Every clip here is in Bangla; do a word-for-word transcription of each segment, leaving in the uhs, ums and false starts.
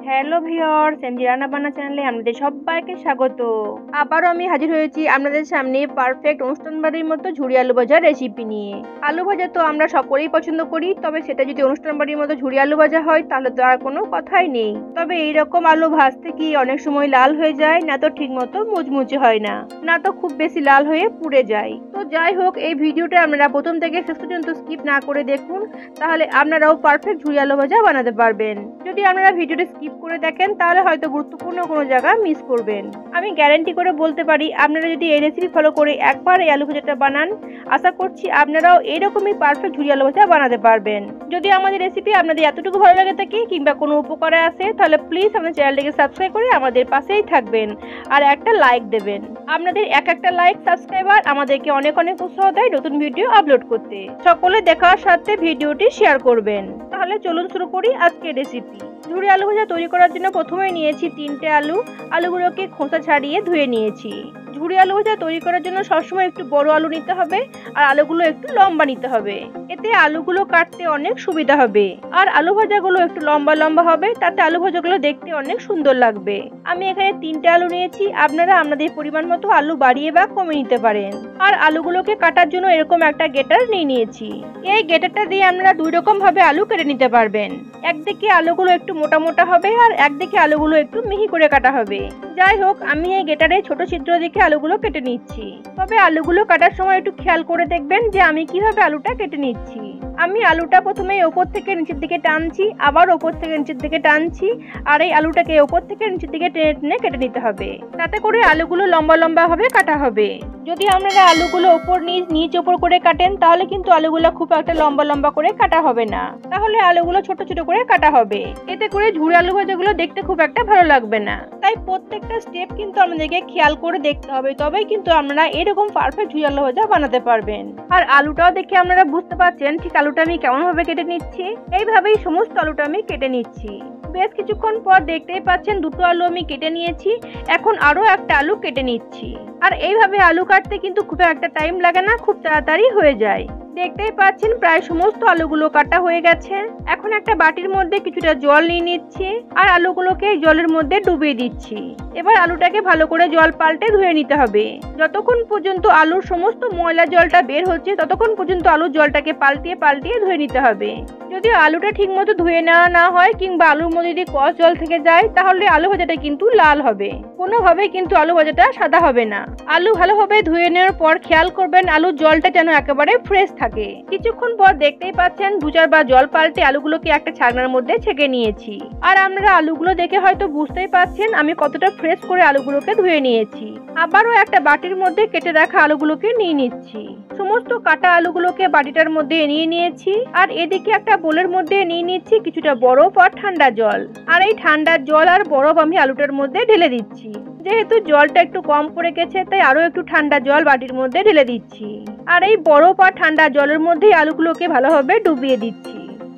হ্যালো ভিউয়ার্স, এমজি রান্নাবান্না চ্যানেলে আপনাদের সবাইকে স্বাগত। আবারও আমি হাজির হয়েছি আপনাদের সামনে পারফেক্ট অনুষ্ঠান বাড়ির মতো ঝুরি আলু ভাজার রেসিপি নিয়ে। আলু ভাজা তো আমরা সকলেই পছন্দ করি, তবে সেটা যদি অনুষ্ঠান বাড়ির মতো ঝুরি আলু ভাজা হয় তাহলে তো আর কোনো কথাই নেই। তবে এইরকম আলু ভাজতে কি অনেক সময় লাল হয়ে যায়, না তো ঠিক মতো মুচমুচে হয় না, না তো খুব বেশি লাল হয়ে পুড়ে যায়। তো যাই হোক, এই ভিডিওটা আপনারা প্রথম থেকে শেষ পর্যন্ত স্কিপ না করে দেখুন, তাহলে আপনারাও পারফেক্ট ঝুরি আলু ভাজা বানাতে পারবেন। যদি আপনারা ভিডিওটা স্কিপ করে দেখেন তাহলে হয়তো গুরুত্বপূর্ণ কোনো জায়গা মিস করবেন। আমি গ্যারান্টি করে বলতে পারি, আপনারা যদি এই রেসিপি ফলো করে একবার এই আলু ভাজাটা বানান, আশা করছি আপনারাও এইরকমই পারফেক্ট ঝুরি আলু ভাজা বানাতে পারবেন। যদি আমাদের রেসিপি আপনাদের এতটুকু ভালো লাগে থাকে কিংবা কোনো উপকারে আসে, তাহলে প্লিজ আমাদের চ্যানেলটিকে সাবস্ক্রাইব করে আমাদের পাশেই থাকবেন আর একটা লাইক দেবেন। আপনাদের এক একটা লাইক সাবস্ক্রাইবার আমাদেরকে অনেক অনেক উৎসাহ দেয় নতুন ভিডিও আপলোড করতে। সকলে দেখার সাথে ভিডিওটি শেয়ার করবেন। তাহলে চলুন শুরু করি আজকের রেসিপি। ঝুরি আলু ভাজা তৈরি করার জন্য প্রথমে নিয়েছি তিনটে আলু। আলুগুলোকে খোসা ছাড়িয়ে ধুয়ে নিয়েছি। ঝুরি আলু ভাজা তৈরি করার জন্য সবসময় একটু বড় আলু নিতে হবে আর আলুগুলো একটু লম্বা নিতে হবে, এতে আলুগুলো কাটতে অনেক সুবিধা হবে। আর আলু ভাজাগুলো একটু লম্বা লম্বা হবে, তাতে আলু ভাজাগুলো দেখতে অনেক সুন্দর লাগবে। আমি এখানে তিনটে আলু নিয়েছি, আপনারা আপনাদের পরিমাণ মতো আলু বাড়িয়ে বা কমে নিতে পারেন। আর আলুগুলোকে কাটার জন্য এরকম একটা গেটার নিয়ে নিয়েছি। এই গেটারটা দিয়ে আপনারা দুই রকম ভাবে আলু কেটে নিতে পারবেন। একদিকে আলুগুলো একটু মোটা মোটা হবে আর একদিকে আলুগুলো একটু মিহি করে কাটা হবে। যাই হোক, আমি এই গেটারে ছোট ছিদ্র দেখে আলুগুলো কেটে নিচ্ছি। তবে আলুগুলো কাটার সময় একটু খেয়াল করে দেখবেন যে আমি কিভাবে আলুটা কেটে নিচ্ছি। আমি আলুটা প্রথমে ওপর থেকে নিচের দিকে টানছি, আবার ওপর থেকে নিচের দিকে টানছি, আর এই আলুটাকে ওপর থেকে নিচের দিকে টেনে টেনে কেটে নিতে হবে। তাতে করে আলুগুলো লম্বা লম্বা ভাবে কাটা হবে। যদি আপনারা আলুগুলো ওপর নিচ নিচ ওপর করে কাটেন তাহলে কিন্তু আলুগুলো খুব একটা লম্বা লম্বা করে কাটা হবে না, তাহলে আলুগুলো ছোট ছোট করে কাটা হবে। এতে করে ঝুরি আলু ভাজাগুলো দেখতে খুব একটা ভালো লাগবে না। তাই প্রত্যেকটা স্টেপ কিন্তু আমাদেরকে খেয়াল করে দেখতে হবে, তবেই কিন্তু আপনারা এরকম পারফেক্ট ঝুরি আলু ভাজা বানাতে পারবেন। আর আলুটাও দেখে আপনারা বুঝতে পারছেন ঠিক আলুটা আমি কেমন ভাবে কেটে নিচ্ছি। এইভাবেই সমস্ত আলুটা আমি কেটে নিচ্ছি। বেশ কিছুক্ষণ পর দেখতেই পাচ্ছেন দুটো আলু আমি কেটে নিয়েছি। এখন আরো একটা আলু কেটে নিচ্ছি। আর এইভাবে আলু কাটতে কিন্তু খুব একটা টাইম লাগে না, খুব তাড়াতাড়ি হয়ে যায়। দেখতেই পাচ্ছেন প্রায় সমস্ত আলুগুলো কাটা হয়ে গেছে। এখন একটা বাটির মধ্যে কিছুটা জল নিয়ে নিচ্ছি আর আলুগুলোকে জলের মধ্যে ডুবিয়ে দিচ্ছি। এবার আলুটাকে ভালো করে জল পাল্টে ধুয়ে নিতে হবে। যতক্ষণ পর্যন্ত আলুর সমস্ত ময়লা জলটা বের হচ্ছে ততক্ষণ পর্যন্ত আলুর জলটাকে পাল্টিয়ে পাল্টিয়ে ধুয়ে নিতে হবে। যদি আলুটা ঠিক মতো ধুয়ে নেওয়া না হয় কিংবা আলুর মধ্যে যদি কষ জল থেকে যায় তাহলে আলু ভাজাটা কিন্তু লাল হবে, কোনোভাবেই কিন্তু আলু ভাজাটা সাদা হবে না। আলু ভালোভাবে ধুয়ে নেওয়ার পর খেয়াল করবেন আলুর জলটা যেন একেবারে ফ্রেশ থাকে। কিছুক্ষণ পর দেখতেই পাচ্ছেন দু চারবার জল পাল্টে আলুগুলোকে একটা ছাকনার মধ্যে ছেঁকে নিয়েছি। আর আপনারা আলুগুলো দেখে হয়তো বুঝতেই পারছেন আমি কতটা ফ্রেশ করে আলুগুলোকে ধুয়ে নিয়েছি। আবারও একটা বাটির মধ্যে কেটে রাখা আলুগুলোকে নিয়ে নিচ্ছি। সমস্ত কাটা আলুগুলোকে বাটিটার মধ্যে নিয়ে নিয়েছি। আর এদিকে একটা বোলের মধ্যে নিয়ে নিচ্ছি কিছুটা বরফ আর ঠান্ডা জল। আর এই ঠান্ডা জল আর বরফ আমি আলুটার মধ্যে ঢেলে দিচ্ছি। যেহেতু জলটা একটু কম পড়ে গেছে তাই আরো একটু ঠান্ডা জল বাটির মধ্যে ঢেলে দিচ্ছি। আর এই বরফ আর ঠান্ডা জলের মধ্যেই আলুগুলোকে ভালোভাবে ডুবিয়ে দিচ্ছি।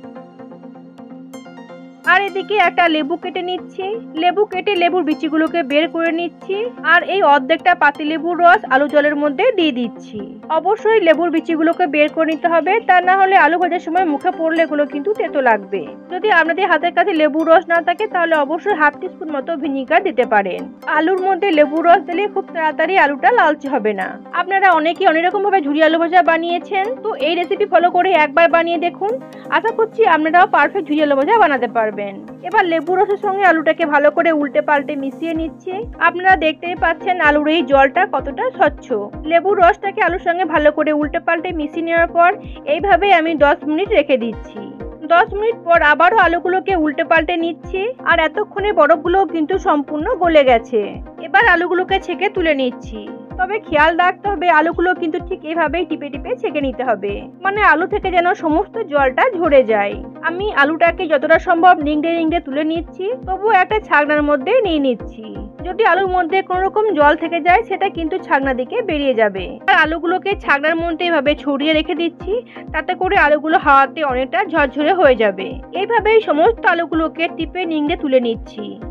আর এদিকে একটা লেবু কেটে নিচ্ছি। লেবু কেটে লেবুর বিচিগুলোকে বের করে নিচ্ছি। আর এই অর্ধেকটা পাতি লেবুর রস আলু জলের মধ্যে দিয়ে দিচ্ছি। অবশ্যই লেবুর বিচিগুলোকে বের করে নিতে হবে, তা না হলে আলু ভাজার সময় মুখে পড়লে এগুলো কিন্তু তেতো লাগবে। যদি আপনাদের হাতের কাছে লেবুর রস না থাকে তাহলে অবশ্যই হাফ টিস্পুন মতো ভিনিগার দিতে পারেন। আলুর মধ্যে লেবুর রস দিলে খুব তাড়াতাড়ি আলুটা লালচে হবে না। আপনারা অনেকেই অনেক রকম ভাবে ঝুরি আলু ভাজা বানিয়েছেন, তো এই রেসিপি ফলো করে একবার বানিয়ে দেখুন। আশা করছি আপনারাও পারফেক্ট ঝুরি আলু ভাজা বানাতে পারবেন। এবার লেবু রসের সঙ্গে আলুটাকে ভালো করে উল্টে পাল্টে মিশিয়ে নিচ্ছি। আপনারা দেখতেই পাচ্ছেন আলুর এই জলটা কতটা স্বচ্ছ। লেবুর রসটাকে আলুর সঙ্গে ভালো করে উল্টে পাল্টে মিশিয়ে নেওয়ার পর এইভাবে আমি দশ মিনিট রেখে দিচ্ছি। দশ মিনিট পর আবারও আলুগুলোকে উল্টে পাল্টে নিচ্ছি। আর এতক্ষণে বরফগুলো কিন্তু সম্পূর্ণ গলে গেছে। এবার আলুগুলোকে ছেঁকে তুলে নিচ্ছি। তবে খেয়াল রাখতে হবে আলুগুলো কিন্তু ঠিক এভাবেই টিপে টিপে ছেঁকে নিতে হবে, মানে আলু থেকে যেন সমস্ত জলটা ঝরে যায়। আমি আলুটাকে যতটা সম্ভব নিংড়ে নিংড়ে তুলে নিচ্ছি, তবুও একটা ছাকনার মধ্যে নিয়ে নিচ্ছি। যদি আলুর মধ্যে কোনো রকম জল থেকে যায় সেটা কিন্তু ছাকনা দিকে বেরিয়ে যাবে। আর আলুগুলোকে ছাকনার মধ্যে এভাবে ছড়িয়ে রেখে দিচ্ছি, তাতে করে আলুগুলো হাওয়াতে অনেকটা ঝরঝরে হয়ে যাবে। এইভাবেই সমস্ত আলুগুলোকে টিপে নিংড়ে তুলে নিচ্ছি।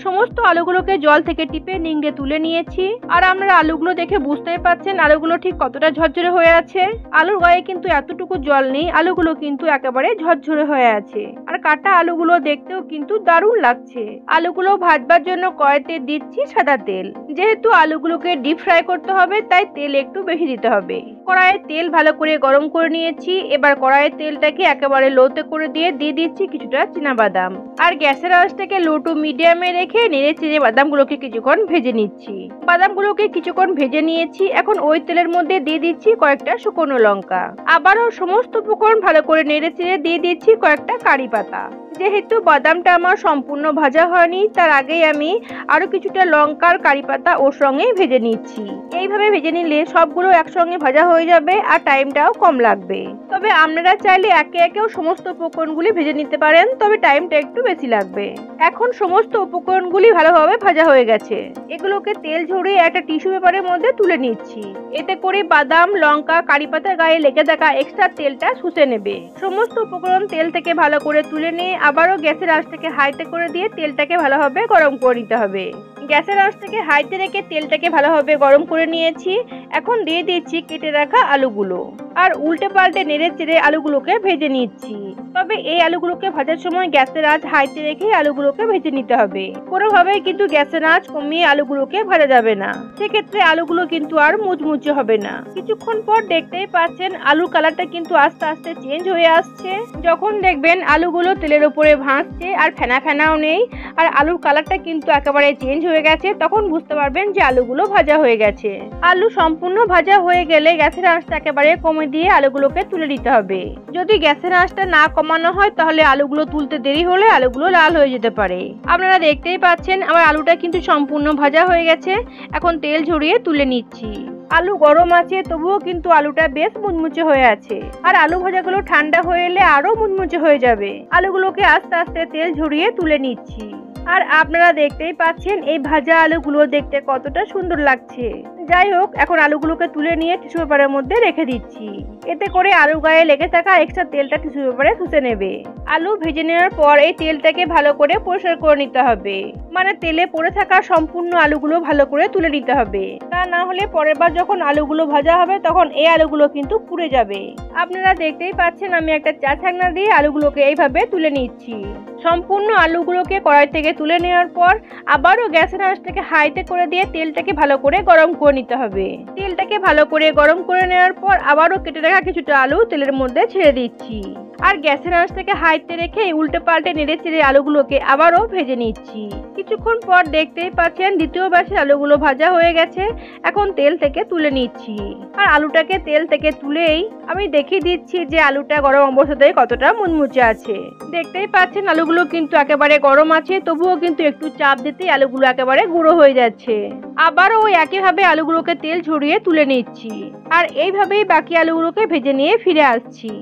সমস্ত আলুগুলোকে জল থেকে টিপে নিংড়ে তুলে নিয়েছি। আর আমরা আলুগুলো দেখে বুঝতেই পারছেন আলুগুলো ঠিক কতটা ঝরঝরে হয়ে আছে। আলুর গায়ে কিন্তু এতটুকু জল নেই, আলুগুলো কিন্তু একেবারে ঝরঝরে হয়ে আছে। আর কাটা আলুগুলো দেখতেও কিন্তু দারুণ লাগছে। আলুগুলো ভাজবার জন্য কড়াইতে দিচ্ছি সাদা তেল। যেহেতু আলুগুলোকে ডিপ ফ্রাই করতে হবে তাই তেল একটু বেশি দিতে হবে। কড়াইয়ে তেল ভালো করে গরম করে নিয়েছি। এবার কড়াইয়ের তেলটাকে একেবারে লোতে করে দিয়ে দিয়ে দিচ্ছি কিছুটা চীনাবাদাম। আর গ্যাসের আঁচটাকে লো টু মিডিয়ামে রেখে নেড়ে চেড়ে বাদামগুলোকে কিছুক্ষণ ভেজে নিচ্ছি। বাদামগুলোকে কিছুক্ষণ ভেজে নিয়েছি। এখন ওই তেলের মধ্যে দিয়ে দিচ্ছি কয়েকটা শুকনো লঙ্কা। আবারও সমস্ত উপকরণ ভালো করে নেড়ে চেড়ে দিয়ে দিচ্ছি কয়েকটা কারি পাতা। যেহেতু বাদামটা আমার সম্পূর্ণ ভাজা হয়নি তার আগেই আমি আরো কিছুটা লঙ্কার কারি পাতা ওর সঙ্গে ভেজে নিচ্ছি। এইভাবে ভেজে নিলে সবগুলো একসঙ্গে ভাজা হয়ে যাবে আর টাইমটাও কম লাগবে। তবে আপনারা চাইলে একে একেও সমস্ত উপকরণগুলি ভেজে নিতে পারেন, তবে টাইমটা একটু বেশি লাগবে। এখন সমস্ত উপকরণগুলি ভালোভাবে ভাজা হয়ে গেছে। এগুলোকে তেল ঝরিয়ে একটা টিস্যু পেপারের মধ্যে তুলে নিচ্ছি। এতে করে বাদাম, লঙ্কা, কারি পাতার গায়ে লেগে থাকা এক্সট্রা তেলটা শুষে নেবে। সমস্ত উপকরণ তেল থেকে ভালো করে তুলে নিয়ে আবারও গ্যাসের আঁচটাকে হাইতে করে দিয়ে তেলটাকে ভালোভাবে গরম করে নিতে হবে। গ্যাসের আঁচটাকে হাইতে রেখে তেলটাকে ভালোভাবে গরম করে নিয়েছি। এখন দিয়ে দিচ্ছি কেটে রাখা আলুগুলো আর উল্টে পাল্টে নেড়ে চেড়ে আলুগুলোকে ভেজে নিচ্ছি। তবে এই আলুগুলোকে ভাজার সময় গ্যাসের আঁচ হাইতে রেখে আলুগুলোকে ভেজে নিতে হবে। কোনোভাবেই কিন্তু গ্যাসের আঁচ কমিয়ে আলুগুলোকে ভাজা যাবে না, সেক্ষেত্রে আলুগুলো কিন্তু আর মুচমুচে হবে না। কিছুক্ষণ পর দেখতেই পাচ্ছেন আলুর কালারটা কিন্তু আস্তে আস্তে চেঞ্জ হয়ে আসছে। যখন দেখবেন আলুগুলো তেলের উপরে ভাসছে আর ফেনা ফেনাও নেই আর আলুর কালারটা কিন্তু একেবারে চেঞ্জ হয়ে গেছে, তখন বুঝতে পারবেন যে আলুগুলো ভাজা হয়ে গেছে। আলু সম্পূর্ণ ভাজা হয়ে গেলে গ্যাসের আঁচটা একেবারে কমে দিয়ে আলুগুলোকে তুলে নিতে হবে। যদি গ্যাসের আঁচটা না কমানো হয় তাহলে আলুগুলো তুলতে দেরি হলে আলুগুলো লাল হয়ে যেতে পারে। আপনারা দেখতেই পাচ্ছেন আমার আলুটা কিন্তু সম্পূর্ণ ভাজা হয়ে গেছে। এখন তেল ঝরিয়ে তুলে নিচ্ছি। আলু গরম আছে তবুও কিন্তু আলুটা বেশ মুচমুচে হয়ে আছে। আর আলু ভাজাগুলো ঠান্ডা হয়ে এলে আরো মুচমুচে হয়ে যাবে। আলুগুলোকে আস্তে আস্তে তেল ঝরিয়ে তুলে নিচ্ছি। আর আপনারা দেখতেই পাচ্ছেন এই ভাজা আলুগুলো দেখতে কতটা সুন্দর লাগছে। যাই হোক, এখন আলুগুলোকে তুলে নিয়ে টিস্যু পেপারের মধ্যে রেখে দিচ্ছি। এতে করে আলু গায়ে লেগে থাকা এক্সট্রা তেলটা টিস্যু পেপারে শুষে নেবে। আলু ভেজে নেওয়ার পর এই তেলটাকে ভালো করে পরিষ্কার করে নিতে হবে। মানে তেলে পড়ে থাকা সম্পূর্ণ আলুগুলো ভালো করে তুলে নিতে হবে। তা না হলে পরের বার যখন আলুগুলো ভাজা হবে তখন এই আলুগুলো কিন্তু পুড়ে যাবে। আপনারা দেখতেই পাচ্ছেন আমি একটা চা ছাঁকনা দিয়ে আলুগুলোকে এইভাবে তুলে নিচ্ছি। সম্পূর্ণ আলুগুলোকে কড়াই থেকে তুলে নেওয়ার পর আবারও গ্যাসের আঁচটাকে হাইতে করে দিয়ে তেলটাকে ভালো করে গরম করে নিতে হবে। তেলটাকে ভালো করে গরম করে নেওয়ার পর আবারও কেটে রাখা কিছুটা আলু তেলের মধ্যে ছেড়ে দিচ্ছি। আর গ্যাসের আঁচটাকে হাইতে রেখে উল্টে পাল্টে নেড়ে চেড়ে আলুগুলোকে আবারও ভেজে নিচ্ছি। কিছুক্ষণ পর দেখতেই পাচ্ছেন দ্বিতীয় ব্যাচের আলুগুলো ভাজা হয়ে গেছে। এখন তেল থেকে তুলে নিচ্ছি। আর আলুটাকে তেল থেকে তুলেই আমি দেখিয়ে দিচ্ছি যে আলুটা গরম অবস্থাতে কতটা মুচমুচে আছে। দেখতেই পাচ্ছেন আলুগুলো কিন্তু একেবারে গরম আছে, তবুও কিন্তু একটু চাপ দিতেই আলুগুলো একেবারে গুঁড়ো হয়ে যাচ্ছে। আবারও ওই একইভাবে আলুগুলোকে তেল ঝরিয়ে তুলে নিচ্ছি। আর এইভাবেই বাকি আলুগুলোকে ভেজে নিয়ে ফিরে আসছি।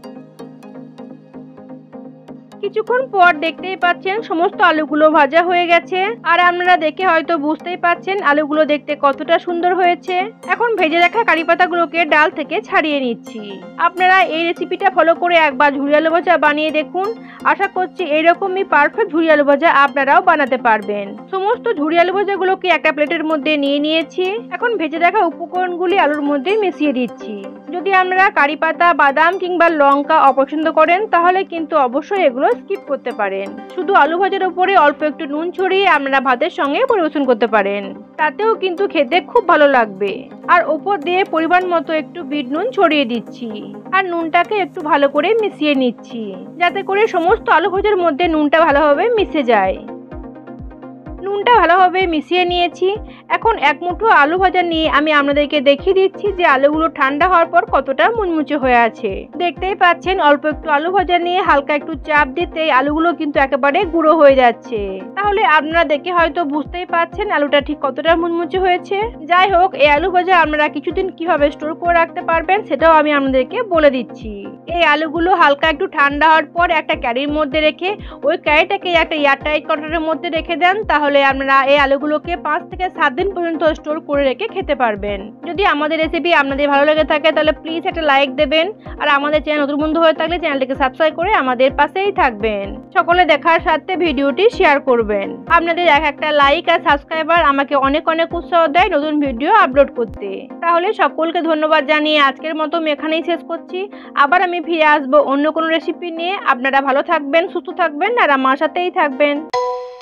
কিছুক্ষণ পর দেখতেই পাচ্ছেন সমস্ত আলুগুলো ভাজা হয়ে গেছে। আর আপনারা দেখে হয়তো বুঝতেই পাচ্ছেন আলুগুলো দেখতে কতটা সুন্দর হয়েছে। এখন ভেজে রাখা কারি পাতাগুলোকে ডাল থেকে ছাড়িয়ে নিচ্ছি। আপনারা এই রেসিপিটা ফলো করে একবার ঝুরি আলু ভাজা বানিয়ে দেখুন। আশা করছি এইরকমই পারফেক্ট ঝুরি আলু ভাজা আপনারাও বানাতে পারবেন। সমস্ত ঝুরি আলু ভাজাগুলোকে একটা প্লেটের মধ্যে নিয়ে নিয়েছি। এখন ভেজে রাখা উপকরণগুলি আলুর মধ্যে মিশিয়ে দিচ্ছি। যদি আপনারা কারি পাতা, বাদাম কিংবা লঙ্কা অপছন্দ করেন তাহলে কিন্তু অবশ্যই এগুলো স্কিপ করতে পারেন। শুধু আলু ভাজার উপরে অল্প একটু নুন ছড়িয়ে আপনারা ভাতের সঙ্গে পরিবেশন করতে পারেন, তাতেও কিন্তু খেতে খুব ভালো লাগবে। আর উপর দিয়ে পরিমাণ মতো একটু বিট নুন ছড়িয়ে দিচ্ছি। আর নুনটাকে একটু ভালো করে মিশিয়ে নিচ্ছি, যাতে করে সমস্ত আলু ভাজার মধ্যে নুনটা ভালোভাবে মিশে যায়। নুনটা ভালোভাবে মিশিয়ে নিয়েছি। এখন এক মুঠো আলু ভাজা নিয়ে আমি আপনাদেরকে দেখিয়ে দিচ্ছি যে আলুগুলো ঠান্ডা হওয়ার পর কতটা মুচমুচে হয়ে আছে। দেখতেই পাচ্ছেন অল্প একটু আলু ভাজা নিয়ে হালকা একটু চাপ দিতে আলুগুলো কিন্তু একেবারে গুঁড়ো হয়ে যাচ্ছে। তাহলে আপনারা দেখে হয়তো বুঝতেই পাচ্ছেন আলুটা ঠিক কতটা মুচমুচে হয়েছে। যাই হোক, এই আলু ভাজা আপনারা কিছুদিন কিভাবে স্টোর করে রাখতে পারবেন সেটাও আমি আপনাদেরকে বলে দিচ্ছি। এই আলুগুলো হালকা একটু ঠান্ডা হওয়ার পর একটা ক্যারির মধ্যে রেখে ওই ক্যারিটাকে একটা এয়ারটাইট কন্টেনারের মধ্যে রেখে দেন, তাহলে তাহলে আপনারা এই আলুগুলোকে পাঁচ থেকে সাত দিন পর্যন্ত স্টোর করে রেখে খেতে পারবেন। যদি আমাদের রেসিপি আপনাদের ভালো লেগে থাকে তাহলে প্লিজ একটা লাইক দেবেন, আর আমাদের চ্যানেল নতুন বন্ধু হয়ে থাকলে চ্যানেলটিকে সাবস্ক্রাইব করে আমাদের পাশেই থাকবেন। সকলে দেখার সাথে ভিডিওটি শেয়ার করবেন। আপনাদের এক একটা লাইক আর সাবস্ক্রাইবার আমাকে অনেক অনেক উৎসাহ দেয় নতুন ভিডিও আপলোড করতে। তাহলে সকলকে ধন্যবাদ জানিয়ে আজকের মতো আমি এখানেই শেষ করছি। আবার আমি ফিরে আসবো অন্য কোনো রেসিপি নিয়ে। আপনারা ভালো থাকবেন, সুস্থ থাকবেন আর আমার সাথেই থাকবেন।